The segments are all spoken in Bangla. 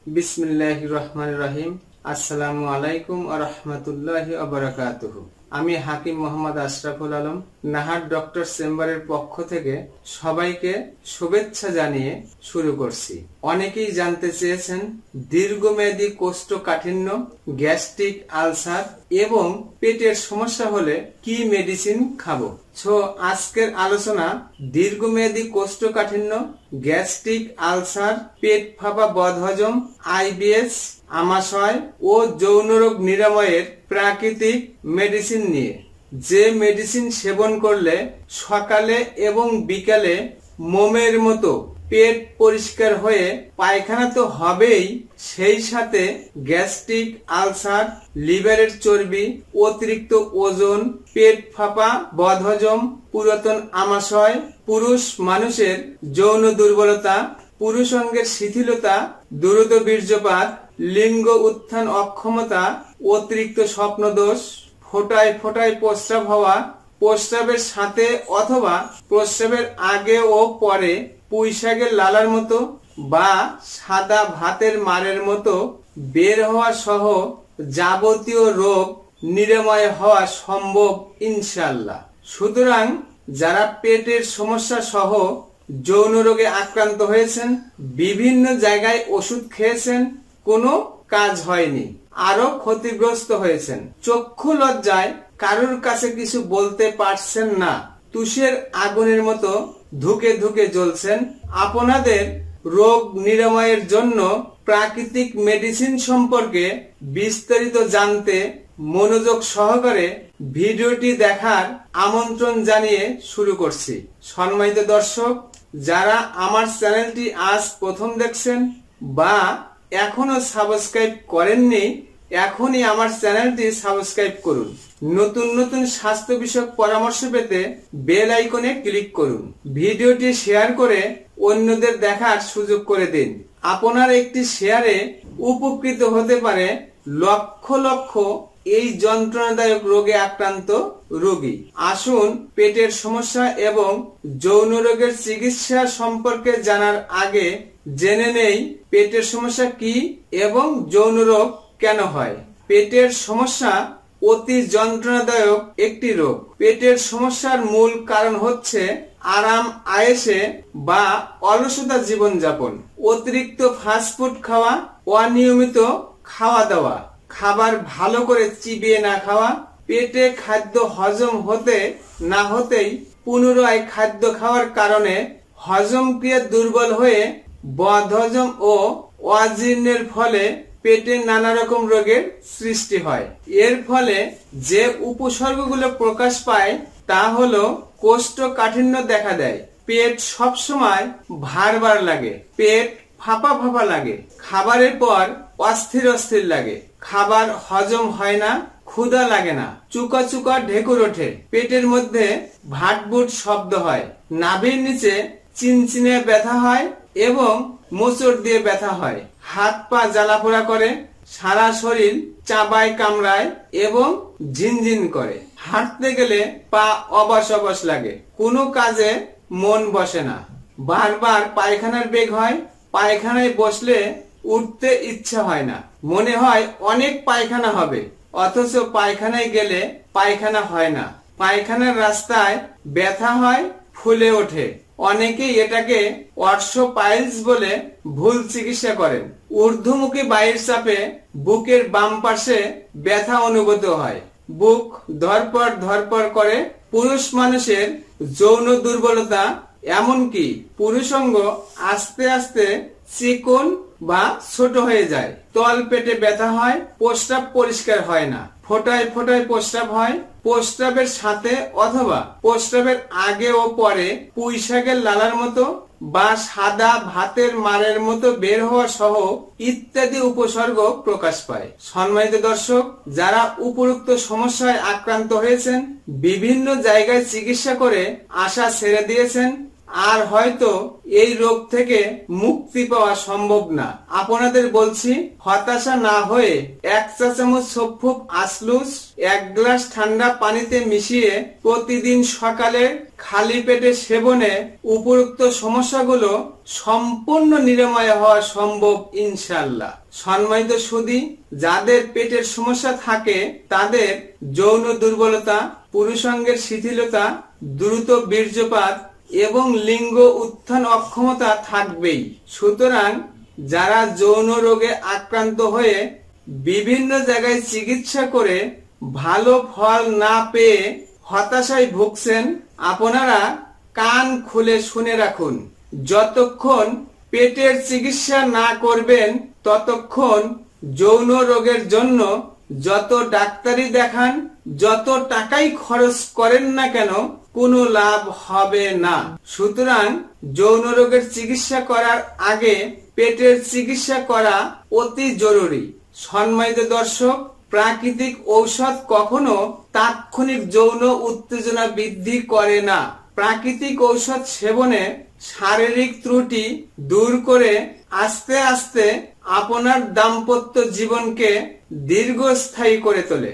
বিসমিল্লাহির রহমানির রহিম। আসসালামু আলাইকুম ওয়া রাহমাতুল্লাহি ওয়া বারাকাতুহু। আমি হাকিম মোহাম্মদ আশরাফুল আলম নাহার ডক্টর চেম্বারের পক্ষ থেকে সবাইকে শুভেচ্ছা জানিয়ে শুরু করছি। অনেকেই জানতে চেয়েছেন দীর্ঘমেয়াদী কোষ্ঠকাঠিন্য, গ্যাস্ট্রিক আলসার এবং পেটের সমস্যা হলে কি মেডিসিন খাবো। আজকের আলোচনা দীর্ঘমেয়াদী কোষ্ঠকাঠিন্য, গ্যাস্ট্রিক আলসার, পেট ফাঁপা, বদহজম, আইবিএস, আমাশয় ও যৌন রোগ নিরাময়ের প্রাকৃতিক মেডিসিন নিয়ে। যে মেডিসিন সেবন করলে সকালে এবং বিকালে মোমের মতো পেট পরিষ্কার হয়ে পায়খানা তো হবেই, সেই সাথে গ্যাস্ট্রিক আলসার, লিভারের চর্বি, অতিরিক্ত ওজন, পেট ফাঁপা, বদহজম, পুরাতন আমাশয়, পুরুষ মানুষের যৌন দুর্বলতা, পুরুষাঙ্গের শিথিলতা, দ্রুত বীর্যপাত, লিঙ্গ উত্থান অক্ষমতা, অতিরিক্ত স্বপ্নদোষ, ফোঁটায় ফোঁটায় প্রস্রাব হওয়া, প্রস্রাবের সাথে অথবা প্রস্রাবের আগে ও পরে পুঁইশাকের লালার মতো বা সাদা ভাতের মারের মতো বের হওয়া সহ যাবতীয় রোগ নিরাময় হওয়া সম্ভব ইনশাআল্লাহ। সুতরাং যারা পেটের সমস্যা সহ যৌন রোগে আক্রান্ত হয়েছেন, বিভিন্ন জায়গায় ওষুধ খেয়েছেন, কোনো কাজ হয়নি, আরো ক্ষতিগ্রস্ত হয়েছেন, চক্ষু লজ্জায় কারোর কাছে কিছু বলতে পারছেন না, তুষের আগুনের মতো ধুকে ধুকে জ্বলছেন, আপনাদের রোগ নিরাময়ের জন্য প্রাকৃতিক মেডিসিন সম্পর্কে বিস্তারিত জানতে মনোযোগ সহকারে ভিডিওটি দেখার আমন্ত্রণ জানিয়ে শুরু করছি। সম্মানিত দর্শক, যারা আমার চ্যানেলটি আজ প্রথম দেখছেন বা এখনো সাবস্ক্রাইব করেননি, এখনই আমার চ্যানেলটি সাবস্ক্রাইব করুন। নতুন নতুন স্বাস্থ্য বিষয়ক পরামর্শ পেতে বেল আইকনে ক্লিক করুন। ভিডিওটি শেয়ার করে অন্যদের দেখার সুযোগ করে দিন। আপনার একটি শেয়ারে উপকৃত হতে পারে লক্ষ লক্ষ এই যন্ত্রণাদায়ক রোগে আক্রান্ত রোগী। আসুন পেটের সমস্যা এবং যৌন রোগের চিকিৎসা সম্পর্কে জানার আগে জেনে নেই পেটের সমস্যা কি এবং যৌন রোগ কেন হয়। পেটের সমস্যা অতি যন্ত্রণাদায়ক একটি রোগ। পেটের সমস্যার মূল কারণ হচ্ছে আরাম আয়েশে বা অলসতা জীবনযাপন, অতিরিক্ত ফাস্টফুড খাওয়া, অনিয়মিত খাওয়া দাওয়া, খাবার ভালো করে চিবিয়ে না খাওয়া, পেটে খাদ্য হজম হতে না হতেই পুনরায় খাদ্য খাওয়ার কারণে হজম ক্রিয়া দুর্বল হয়ে বদহজম ও অজীর্ণের ফলে পেটে নানা রকম রোগের সৃষ্টি হয়। এর ফলে যে উপসর্গগুলো প্রকাশ পায় তা হলো কোষ্ঠকাঠিন্য দেখা দেয়, পেট সবসময় ভার ভার লাগে, পেট ফাঁপা ফাঁপা লাগে, খাবারের পর অস্থির অস্থির লাগে, খাবার হজম হয় না, ক্ষুধা লাগে না, চুকা চুকা ঢেকুর ওঠে, পেটের মধ্যে ভাটভুট শব্দ হয়, নাভির নিচে চিনচিনে ব্যথা হয় এবং মোচড় দিয়ে ব্যথা হয়, হাত পা জ্বালাপোড়া করে, সারা শরীর চাবায় কামড়ায় এবং ঝিনঝিন করে, হাঁটতে গেলে পা অবশ অবশ লাগে, কোনো কাজে মন বসে না, বারবার পায়খানার বেগ হয়, পায়খানায় বসলে উঠতে ইচ্ছা হয় না, মনে হয় অনেক পায়খানা হবে অথচ পায়খানায় গেলে পায়খানা হয় না, পায়খানার রাস্তায় ব্যথা হয়, ফুলে ওঠে, অনেকেই এটাকে অর্শোপাইলস বলে ভুল চিকিৎসা করেন, ঊর্ধ্বমুখী বায়ুর চাপে বুকের বাম পাশে ব্যথা অনুভূত হয়, বুক ধরপড় ধরপড় করে, পুরুষ মানুষের যৌন দুর্বলতা, এমনকি পুরুষাঙ্গ আস্তে আস্তে চিকন বা ছোট হয়ে যায়, তল পেটে ব্যথা হয়, প্রস্রাব পরিষ্কার হয় না, ফোঁটায় ফোঁটায় প্রস্রাব হয়, প্রস্রাবের সাথে অথবা প্রস্রাবের আগে ও পরে পুঁইশাকের লালার মতো বা সাদা ভাতের মারের মতো বের হওয়া সহ ইত্যাদি উপসর্গ প্রকাশ পায়। সম্মানিত দর্শক, যারা উপরোক্ত সমস্যায় আক্রান্ত হয়েছেন, বিভিন্ন জায়গায় চিকিৎসা করে আশা ছেড়ে দিয়েছেন, আর হয়তো এই রোগ থেকে মুক্তি পাওয়া সম্ভব না। আপনাদের বলছি, হতাশা না হয়ে 1 চা চামচ সফুপ আশলুস 1 গ্লাস ঠান্ডা পানিতে মিশিয়ে প্রতিদিন সকালে খালি পেটে সেবনে উপরোক্ত সমস্যাগুলো সম্পূর্ণ নিরাময় হওয়া সম্ভব ইনশাআল্লাহ। সম্মানিত সুধী, যাদের পেটের সমস্যা থাকে তাদের যৌন দুর্বলতা, পুরুষাঙ্গের শিথিলতা, দ্রুত বীর্যপাত এবং লিঙ্গ উত্থান অক্ষমতা থাকবেই। সুতরাং যারা যৌন রোগে আক্রান্ত হয়ে বিভিন্ন জায়গায় চিকিৎসা করে ভালো ফল না পেয়ে হতাশায় ভুগছেন, আপনারা কান খুলে শুনে রাখুন। যতক্ষণ পেটের চিকিৎসা না করবেন ততক্ষণ যৌন রোগের জন্য যত ডাক্তারি দেখান, যত টাকাই খরচ করেন না কেন, কোনো লাভ হবে না। সুতরাং যৌন রোগের চিকিৎসা করার আগে পেটের চিকিৎসা করা অতি জরুরি। সম্মানিত দর্শক, প্রাকৃতিক ঔষধ কখনো তাৎক্ষণিক যৌন উত্তেজনা বৃদ্ধি করে না। প্রাকৃতিক ঔষধ সেবনে শারীরিক ত্রুটি দূর করে আস্তে আস্তে আপনার দাম্পত্য জীবনকে দীর্ঘস্থায়ী করে তোলে।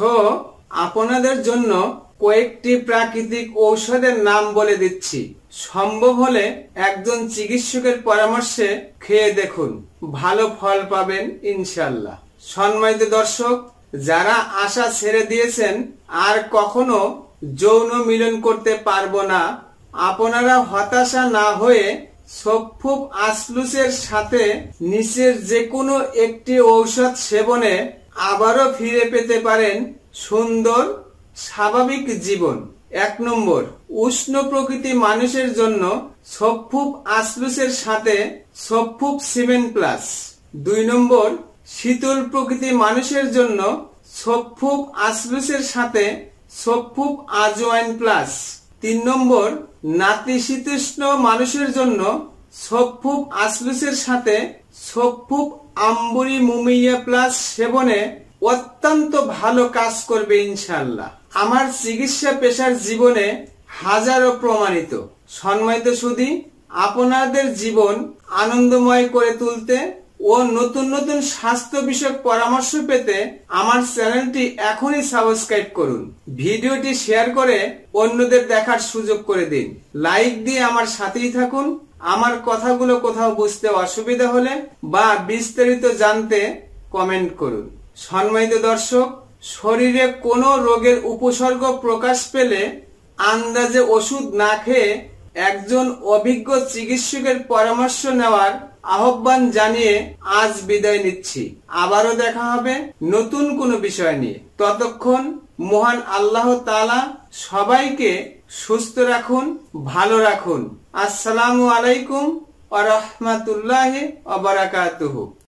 আপনাদের জন্য কয়েকটি প্রাকৃতিক ঔষধের নাম বলে দিচ্ছি। সম্ভব হলে একজন চিকিৎসকের পরামর্শে খেয়ে দেখুন, ভালো ফল পাবেন ইনশাআল্লাহ। সম্মানিত দর্শক, যারা আশা ছেড়ে দিয়েছেন আর কখনো যৌন মিলন করতে পারবো না, আপনারা হতাশা না হয়ে সফুপ আশলুসের সাথে নিচের যে কোনো একটি ঔষধ সেবনে আবারও ফিরে পেতে পারেন সুন্দর স্বাভাবিক জীবন। 1 নম্বর, উষ্ণ প্রকৃতি মানুষের জন্য সফুপ আশলুসের সাথে সফুপ 7+। 2 নম্বর, শীতল প্রকৃতি মানুষের জন্য সফুপ আশলুসের সাথে সফুপ আজওয়াইন প্লাস। 3 নম্বর, নাতিশীতোষ্ণ মানুষের জন্য সফুপ আশলুসের সাথে সফুপ আম্বুরি মুমিয়া প্লাস সেবনে অত্যন্ত ভালো কাজ করবে ইনশাআল্লাহ। আমার চিকিৎসা পেশার জীবনে হাজারো প্রমাণিত। সম্মানিত সুধী, আপনাদের জীবন আনন্দময় করে তুলতে ও নতুন নতুন স্বাস্থ্য বিষয়ক পরামর্শ পেতে আমার চ্যানেলটি এখনই সাবস্ক্রাইব করুন। ভিডিওটি শেয়ার করে অন্যদের দেখার সুযোগ করে দিন। লাইক দিয়ে আমার সাথেই থাকুন। আমার কথাগুলো কোথাও বুঝতে অসুবিধা হলে বা বিস্তারিত জানতে কমেন্ট করুন। সম্মানিত দর্শক, শরীরে কোনো রোগের উপসর্গ প্রকাশ পেলে আন্দাজে ওষুধ না খেয়ে একজন অভিজ্ঞ চিকিৎসকের পরামর্শ নেওয়ার আহ্বান জানিয়ে আজ বিদায় নিচ্ছি। আবারও দেখা হবে নতুন কোনো বিষয় নিয়ে। ততক্ষণ মহান আল্লাহ তাআলা সবাইকে সুস্থ রাখুন, ভালো রাখুন। আসসালামু আলাইকুম ওয়া রাহমাতুল্লাহি ওয়া বারাকাতুহু।